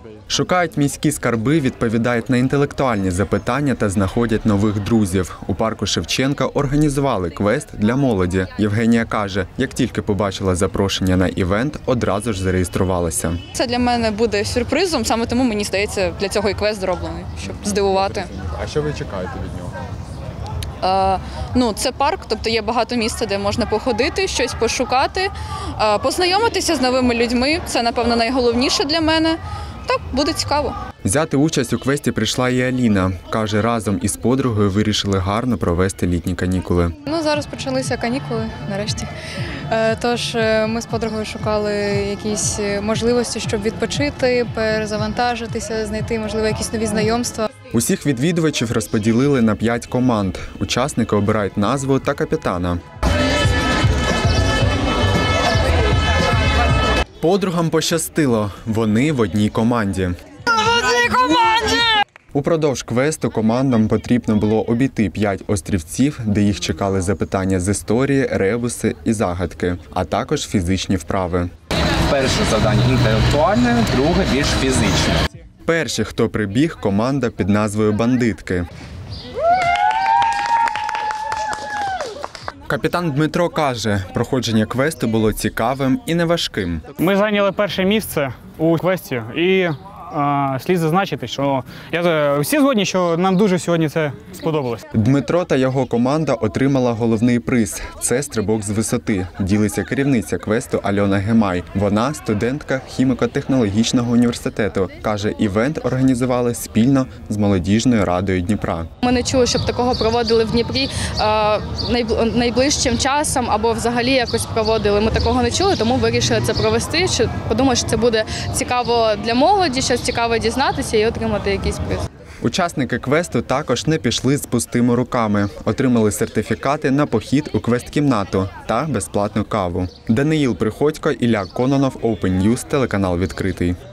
Шукають міські скарби, відповідають на інтелектуальні запитання та знаходять нових друзів. У парку Шевченка організували квест для молоді. Євгенія каже, як тільки побачила запрошення на івент, одразу ж зареєструвалася. Це для мене буде сюрпризом, саме тому, мені здається, для цього і квест зроблений, щоб здивувати. А що ви чекаєте від нього? Це парк, тобто є багато місця, де можна походити, щось пошукати, познайомитися з новими людьми. Це, напевно, найголовніше для мене. Так, буде цікаво. Взяти участь у квесті прийшла і Аліна. Каже, разом із подругою вирішили гарно провести літні канікули. Зараз почалися канікули, нарешті. Тож ми з подругою шукали якісь можливості, щоб відпочити, перезавантажитися, знайти, можливо, якісь нові знайомства. Усіх відвідувачів розподілили на 5 команд. Учасники обирають назву та капітана. Подругам пощастило. Вони в одній команді. Упродовж квесту командам потрібно було обійти 5 острівців, де їх чекали запитання з історії, ребуси і загадки, а також фізичні вправи. Перше завдання інтелектуальне, друге більш фізичне. Перші, хто прибіг, команда під назвою «Бандитки». Капітан Дмитро каже, проходження квесту було цікавим і неважким. Ми зайняли перше місце у квесті і слід зазначити, що всі згодні, що нам дуже сьогодні це сподобалось. Дмитро та його команда отримала головний приз – це стрибок з висоти. Ділиться керівниця квесту Альона Гемай. Вона студентка хіміко-технологічного університету. Каже, івент організували спільно з молодіжною радою Дніпра. Ми не чули, щоб такого проводили в Дніпрі найближчим часом або взагалі якось проводили. Ми такого не чули, тому вирішили це провести. Подумали, що це буде цікаво для молоді, щось цікаве дізнатися і отримати якийсь приз. Учасники квесту також не пішли з пустими руками. Отримали сертифікати на похід у квест-кімнату та безплатну каву. Даниїл Приходько, Ілля Кононов, Open News, телеканал «Відкритий».